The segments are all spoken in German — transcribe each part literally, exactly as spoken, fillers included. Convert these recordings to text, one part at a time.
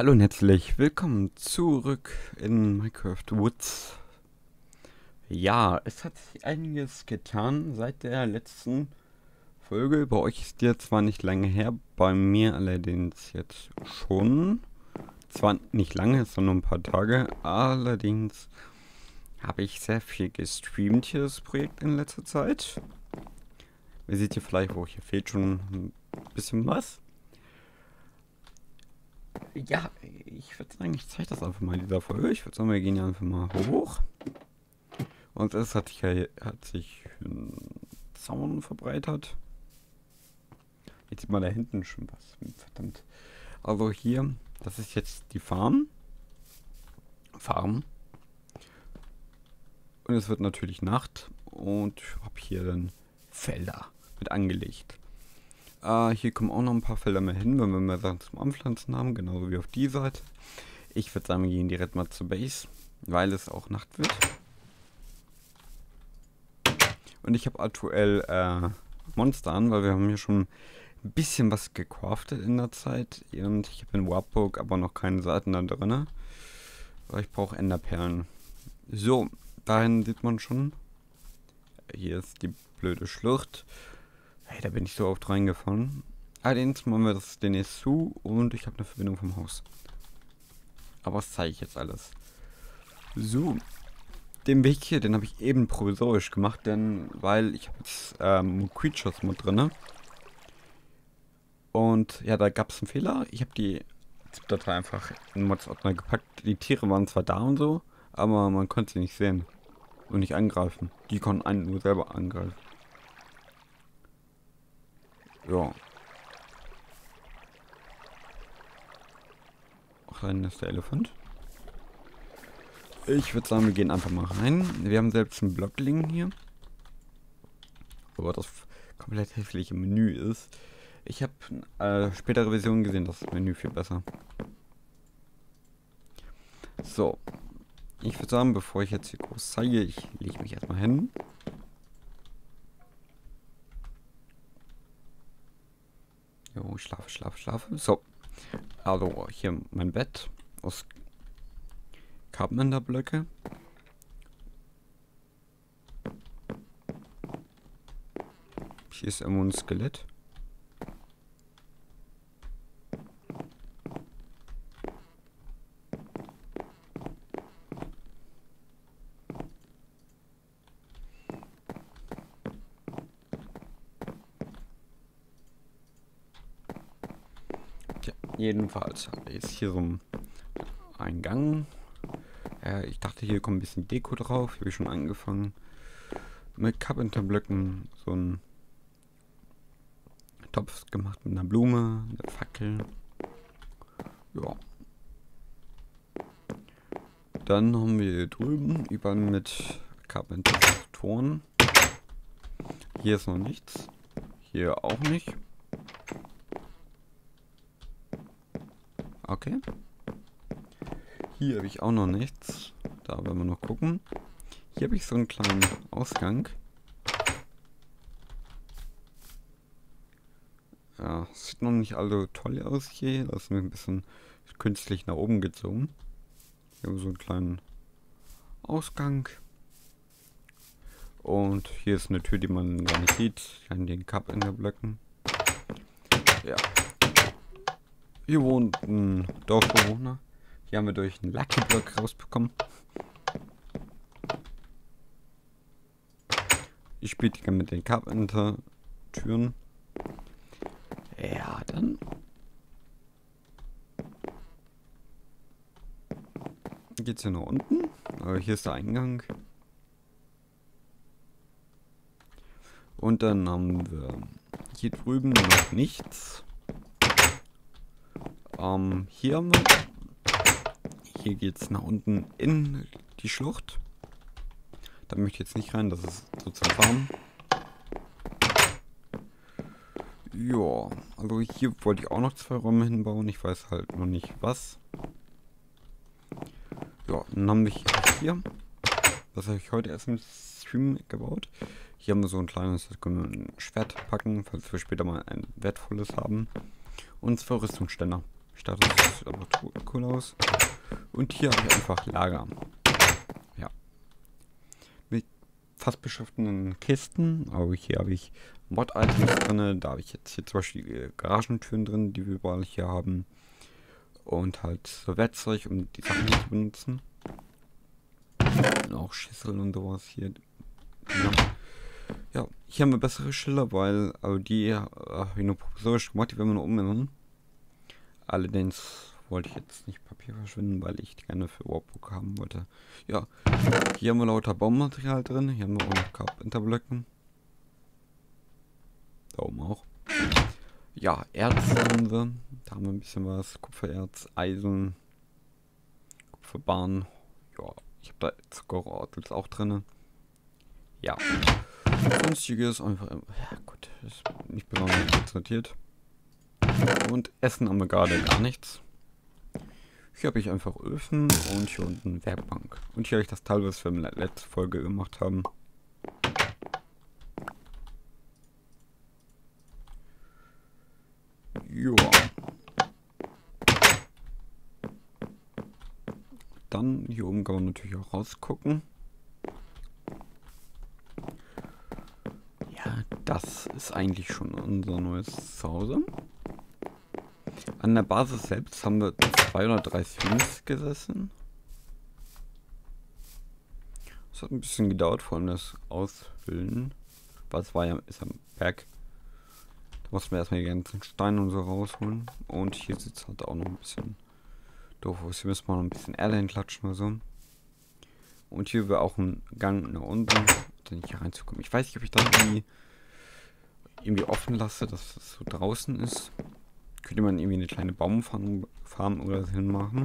Hallo und herzlich willkommen zurück in Minecraft Woods. Ja, es hat sich einiges getan seit der letzten Folge. Bei euch ist die zwar nicht lange her, bei mir allerdings jetzt schon. Zwar nicht lange, sondern ein paar Tage. Allerdings habe ich sehr viel gestreamt hier, das Projekt in letzter Zeit. Ihr seht hier vielleicht, wo hier fehlt schon ein bisschen was. Ja, ich würde sagen, ich zeige das einfach mal in dieser Folge. Ich würde sagen, wir gehen hier einfach mal hoch. Und es hat sich, hat sich ein Zaun verbreitert. Jetzt sieht man da hinten schon was. Verdammt. Also hier, das ist jetzt die Farm. Farm. Und es wird natürlich Nacht. Und ich habe hier dann Felder mit angelegt. Uh, hier kommen auch noch ein paar Felder mehr hin, wenn wir mehr Sachen zum Anpflanzen haben, genauso wie auf die Seite. Ich würde sagen, wir gehen direkt mal zur Base, weil es auch Nacht wird. Und ich habe aktuell äh, Monster an, weil wir haben hier schon ein bisschen was gecraftet in der Zeit. Und ich habe in Warpbook aber noch keine Seiten da drin. Weil ich brauche Enderperlen. So, dahin sieht man schon. Hier ist die blöde Schlucht. Hey, da bin ich so oft reingefahren. Allerdings machen wir das demnächst zu und ich habe eine Verbindung vom Haus. Aber das zeige ich jetzt alles. So. Den Weg hier, den habe ich eben provisorisch gemacht, denn weil ich habe jetzt ähm, Creatures mit drin. Und ja, da gab es einen Fehler. Ich habe die Datei einfach in Mods-Ordner gepackt. Die Tiere waren zwar da und so, aber man konnte sie nicht sehen und nicht angreifen. Die konnten einen nur selber angreifen. Ja. Ach, rein ist der Elefant. Ich würde sagen, wir gehen einfach mal rein. Wir haben selbst einen Block liegen hier. Aber das komplett hässliche Menü ist. Ich habe äh, spätere Versionen gesehen, das Menü viel besser. So. Ich würde sagen, bevor ich jetzt hier groß zeige, ich lege mich erstmal hin. Jo, schlafe, schlafe, schlafe. So. Also, hier mein Bett aus Carpenter-Blöcke. Hier ist irgendwo ein Skelett. Jedenfalls ist hier so ein Eingang. Äh, ich dachte, hier kommt ein bisschen Deko drauf. Hier habe ich schon angefangen. Mit Carpenter-Blöcken so ein Topf gemacht mit einer Blume, einer Fackel. Ja. Dann haben wir hier drüben überall mit Carpenter-Toren. Hier ist noch nichts. Hier auch nicht. Okay. Hier habe ich auch noch nichts. Da werden wir noch gucken. Hier habe ich so einen kleinen Ausgang. Ja, sieht noch nicht alle toll aus hier. Das ist mir ein bisschen künstlich nach oben gezogen. Hier haben wir so einen kleinen Ausgang. Und hier ist eine Tür, die man gar nicht sieht. Hier haben den Cup in der Blöcken. Ja. Hier wohnt ein Dorfbewohner. Hier haben wir durch einen Lucky Block rausbekommen. Ich spiele die mit den Carpenter-Türen. Ja, dann geht's hier nach unten. Aber hier ist der Eingang. Und dann haben wir hier drüben noch nichts. Ähm, hier haben wir. Hier geht's nach unten in die Schlucht. Da möchte ich jetzt nicht rein, das ist so zum Farmen. Ja, also hier wollte ich auch noch zwei Räume hinbauen. Ich weiß halt noch nicht was. Ja, dann haben wir hier. Das habe ich heute erst im Stream gebaut. Hier haben wir so ein kleines, das können wir ein Schwert packen, falls wir später mal ein wertvolles haben. Und zwei Rüstungsständer. Ich dachte, das sieht aber cool aus. Und hier habe ich einfach Lager. Ja. Mit fast beschriftenen Kisten. Aber hier habe ich Mod-Items drin. Da habe ich jetzt hier zum Beispiel die Garagentüren drin, die wir überall hier haben. Und halt so Werkzeug, um die Sachen zu benutzen. Und auch Schüsseln und sowas hier. Ja. Ja, hier haben wir bessere Schilder, weil aber die äh, habe ich nur provisorisch gemacht, die werden wir nur umändern. Allerdings wollte ich jetzt nicht Papier verschwinden, weil ich die gerne für Warbook haben wollte. Ja, hier haben wir lauter Baumaterial drin, hier haben wir auch noch Carpenterblöcken. Da oben auch. Ja, Erz haben wir, da haben wir ein bisschen was, Kupfererz, Eisen, Kupferbahn. Ja, ich habe da Zuckerortels auch drin. Ja. Sonstiges einfach, ja gut, ist nicht besonders sortiert. Und Essen haben wir gerade gar nichts. Hier habe ich einfach Öfen und hier unten Werkbank. Und hier habe ich das Teil, was wir in der letzten Folge gemacht haben. Joa. Dann hier oben kann man natürlich auch rausgucken. Das ist eigentlich schon unser neues Zuhause. An der Basis selbst haben wir zwei oder drei Streams gesessen. Es hat ein bisschen gedauert, vor allem das Ausfüllen. Was war ja, ist am Berg. Da mussten wir erstmal die ganzen Steine und so rausholen. Und hier sieht es halt auch noch ein bisschen doof aus. Hier müssen wir noch ein bisschen Erde hinklatschen oder so. Und hier wäre auch ein Gang nach unten, da nicht hier reinzukommen. Ich weiß nicht, ob ich da irgendwie irgendwie offen lasse, dass das so draußen ist. Könnte man irgendwie eine kleine Baumfarm Farm oder so hinmachen.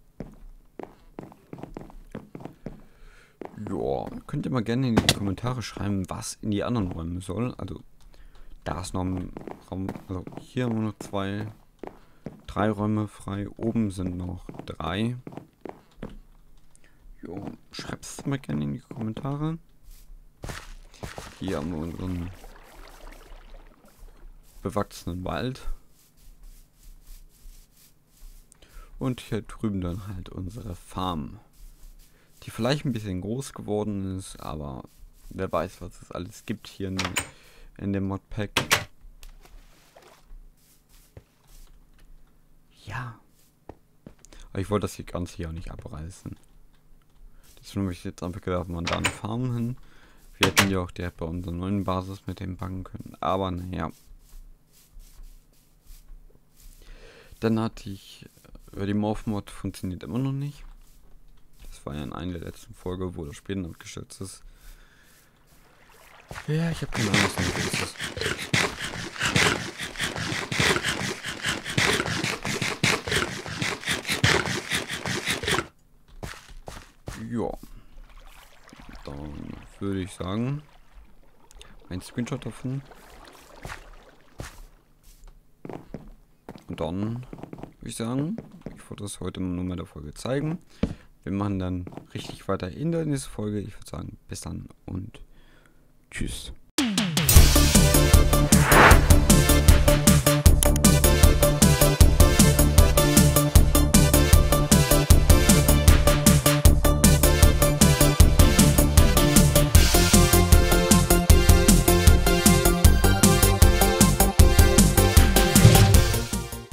Ja, könnt ihr mal gerne in die Kommentare schreiben, was in die anderen Räume soll. Also, da ist noch ein Raum, also hier haben wir noch zwei, drei Räume frei. Oben sind noch drei. Jo, schreibt es mal gerne in die Kommentare. Hier haben wir unseren bewachsenen Wald. Und hier drüben dann halt unsere Farm. Die vielleicht ein bisschen groß geworden ist, aber wer weiß, was es alles gibt hier in, in dem Modpack. Ja. Aber ich wollte das hier ganz hier auch nicht abreißen. Deswegen habe ich jetzt einfach gedacht, man da eine Farm hin. Wir hätten ja auch direkt bei unserer neuen Basis mit dem backen können. Aber naja. Dann hatte ich, die Morph-Mod funktioniert immer noch nicht. Das war ja in einer der letzten Folge, wo das Spiel abgestürzt ist. Ja, ich habe keine Ahnung, was das ist. Ja. Dann würde ich sagen, ein Screenshot davon. Und dann würde ich sagen, ich wollte das heute nur mal der Folge zeigen. Wir machen dann richtig weiter in der nächsten Folge. Ich würde sagen, bis dann und tschüss.